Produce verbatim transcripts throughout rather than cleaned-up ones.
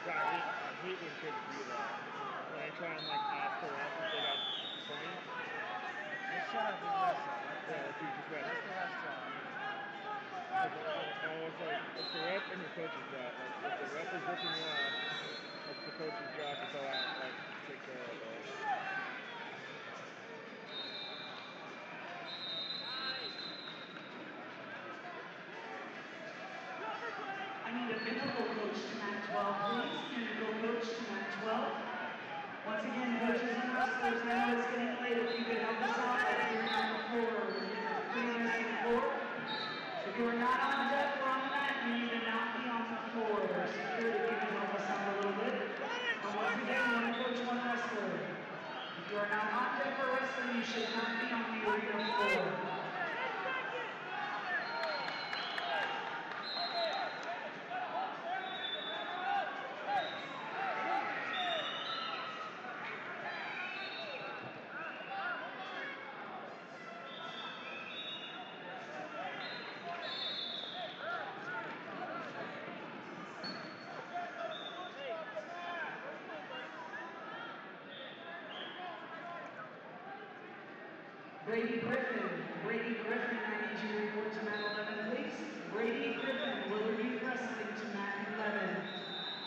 God, I hate, I hate when kids do that. When I try and like ask the ref if they got points. Just shut up and wrestle. Yeah, let's do just wrestle. That's the ref's job. Oh, it's like, it's the ref and the coach's job. Like, if the ref is ripping you off, it's the coach's job to go out and like take care of it. I need a pinnacle coach to mat twelve, please. Pinnacle coach to mat twelve. Once again, coaches and wrestlers, I know it's getting late. If you could help us out by clearing out the floor. We're clearing out the floor. If you are not on deck or on the mat, you need to not be on the floor. Our security can help us out a little bit. But once again, one coach, one wrestler. If you are not on deck for wrestling, you should not be on the arena floor. Brady Griffin, Brady Griffin, I need you to report to mat eleven, please. Brady Griffin, Willard Youth Wrestling to mat eleven.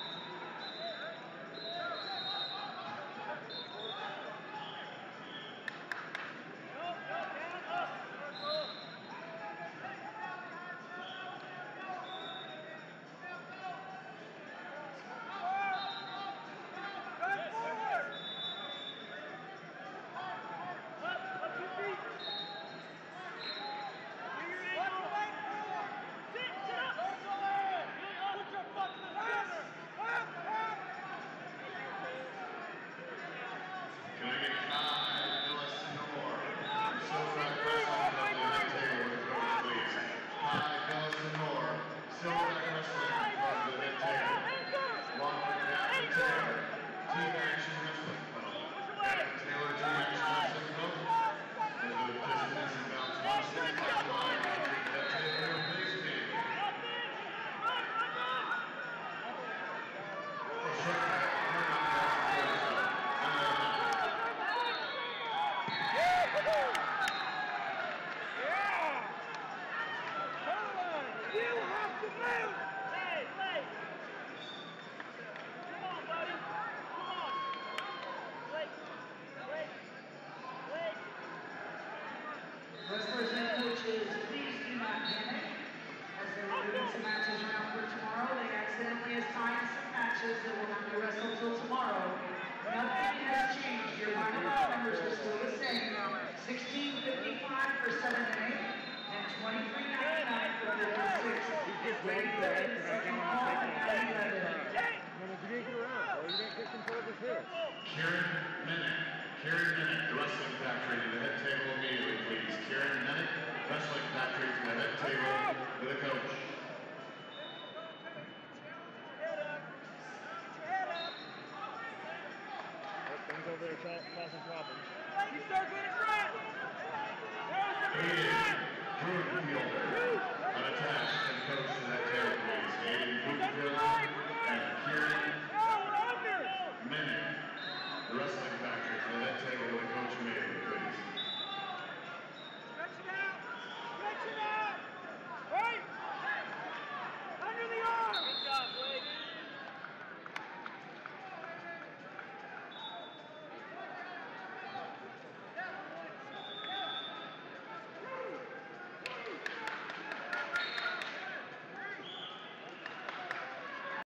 Can I get Kai Villasenor, Silverback Wrestling from the head table with the coach, please? Kai Villasenor, Silverback Wrestling from the head table. Along with Captain Taylor, Team Action Wrestling Club. Captain Taylor, Team Action Wrestling Club. And the participants in Bounce Wrestling Club line on the head table, please, team. Wrestlers and coaches, please do not panic. As they're moving some matches around for tomorrow, they accidentally assigned some matches that will not be wrestled till tomorrow. Nothing has changed. Your final numbers are still the same. sixteen fifty-five for seven and eight, and twenty-three ninety-nine for fifty-six. Brady Griffin, second call at nine eleven. No, but you didn't get around, bro. You didn't get control of his hips. Karen Minnick, Karen Minnick, the Wrestling Factory to the head table immediately, please. Karen Minnick, Wrestling Factory to the head table with the coach. Things over there causing problems. You start getting right! Aiden